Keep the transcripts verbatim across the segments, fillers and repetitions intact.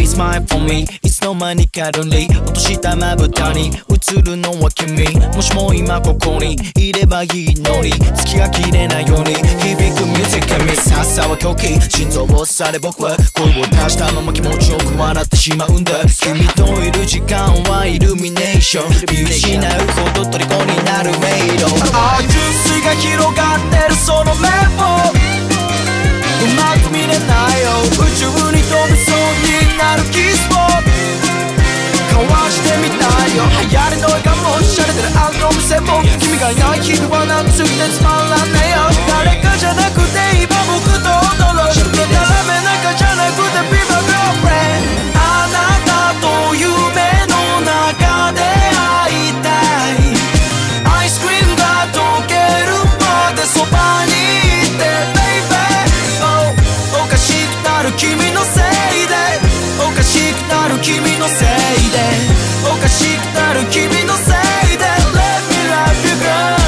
smile for me いつの間にかルンリ落としたまぶたに映るのは君もしも今ここにいればいいのに月が切れないように響くミュージックミス朝は狂気心臓をされ僕は声を出したまま気持ちよく笑ってしまうんだ君といる時間はイルミネーション見失うほど虜になる迷路ああ純粋が広がってるその目をうまく見れないよ宇宙に飛びそうになるキスを交わしてみたいよ流行りの絵がもしゃれてるあの店も君がいない日々は夏でつまらねえよ誰かじゃなくて今僕と踊ろうでたらめなんかじゃなくて Be my girlfriend あなたと夢の中で会いたいアイスクリームが溶けるまでそばにいて Baby、oh、おかしくなる君のせいでおかしくなる君のせいでおかしくなる君のせいで Let me love you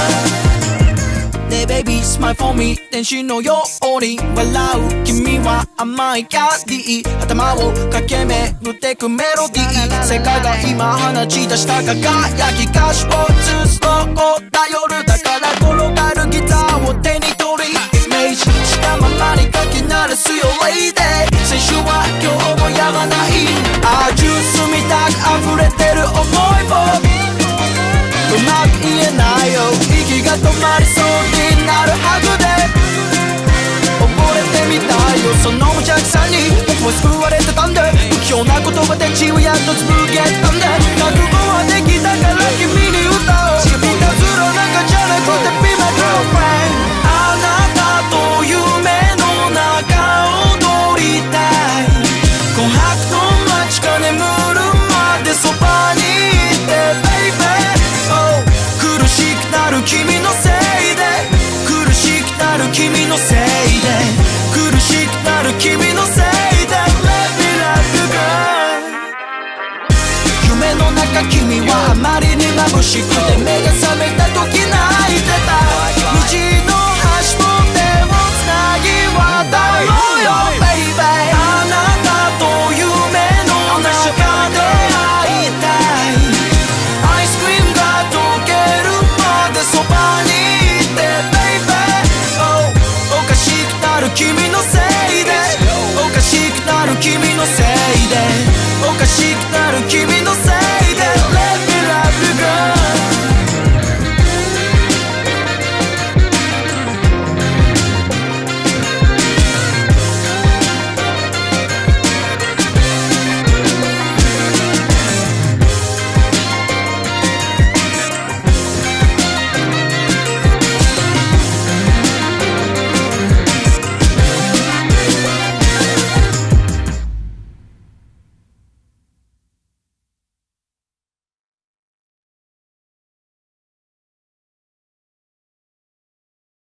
girl ねえ baby smile for me 天使のように笑う君は甘いキャディー頭を駆け巡ってくメロディー世界が今放ち出した輝き歌詞をずっと頼るだから転がるギターを手に取りイメージしたままに書き鳴らすよ Lady 先週は今日もやまないああジュースみたく溢れてる思いをうまく言えないよ息が止まりそうになるハグで溺れてみたいよその無邪気さに僕は救われてたんだ不器用な言葉で血をやっとつぶげたんだ覚悟はできたから君に歌おういたずらなんかじゃなくて Be my girlfriend あなたと夢の中踊りたい琥珀の街か眠るまでそばにいて Baby、oh、苦しくなる君のせいで苦しくなる君のせいで苦しくなる君のせいで Let me love you girl 夢の中君はあまりに眩しくて目が覚めた時泣いてた虹の橋も手をつなぎ渡ろうよ Baby あなたと夢の中で会いたいアイスクリームが溶けるまでそばにいて Baby、oh、おかしくなる君のせいでおかしくなる君のせいでおかしくなる君のせいで